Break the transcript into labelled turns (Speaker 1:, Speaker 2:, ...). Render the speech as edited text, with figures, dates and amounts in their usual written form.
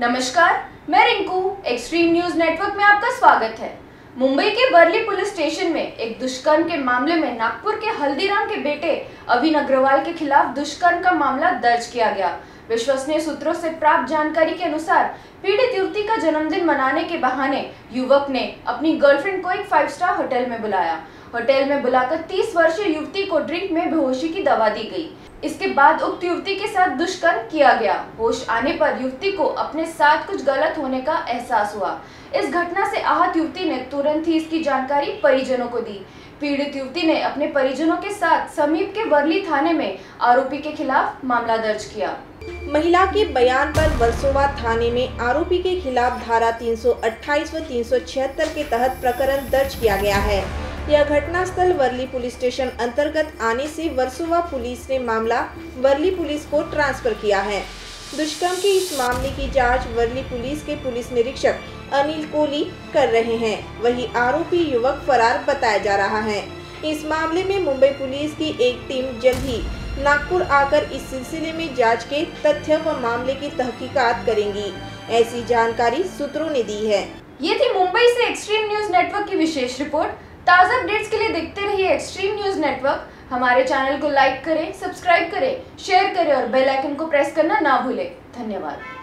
Speaker 1: नमस्कार, मैं Rinku. Extreme News network में आपका स्वागत है। मुंबई के वर्ली पुलिस स्टेशन में एक दुष्कर्म के मामले में नागपुर के हल्दीराम के बेटे अविन अग्रवाल के खिलाफ दुष्कर्म का मामला दर्ज किया गया। विश्वसनीय सूत्रों से प्राप्त जानकारी के अनुसार पीड़ित युवती का जन्मदिन मनाने के बहाने युवक ने अपनी गर्लफ्रेंड को एक 5 स्टार होटल में बुलाया। होटल में बुलाकर 30 वर्षीय युवती को ड्रिंक में बेहोशी की दवा दी गई। इसके बाद उक्त युवती के साथ दुष्कर्म किया गया। होश आने पर युवती को अपने साथ कुछ गलत होने का एहसास हुआ। इस घटना से आहत युवती ने तुरंत ही इसकी जानकारी परिजनों को दी। पीड़ित युवती ने अपने परिजनों के साथ समीप के वर्ली थाने में आरोपी के खिलाफ मामला दर्ज किया।
Speaker 2: महिला के बयान पर वर्सोवा थाने में आरोपी के खिलाफ धारा 328 व 376 के तहत प्रकरण दर्ज किया गया है। यह घटनास्थल वर्ली पुलिस स्टेशन अंतर्गत आने से वर्सोवा पुलिस ने मामला वर्ली पुलिस को ट्रांसफर किया है। दुष्कर्म के इस मामले की जांच वर्ली पुलिस के पुलिस निरीक्षक अनिल कोहली कर रहे हैं। वहीं आरोपी युवक फरार बताया जा रहा है। इस मामले में मुंबई पुलिस की एक टीम जल्द ही नागपुर आकर इस सिलसिले में जांच के तथ्य व मामले की तहकीकात करेंगी, ऐसी जानकारी सूत्रों ने दी है।
Speaker 1: ये थी मुंबई से एक्सट्रीम न्यूज नेटवर्क की विशेष रिपोर्ट। ताज़ा अपडेट्स के लिए देखते रहिए एक्सट्रीम न्यूज नेटवर्क। हमारे चैनल को लाइक करें, सब्सक्राइब करें, शेयर करें और बेल आइकन को प्रेस करना ना भूलें। धन्यवाद।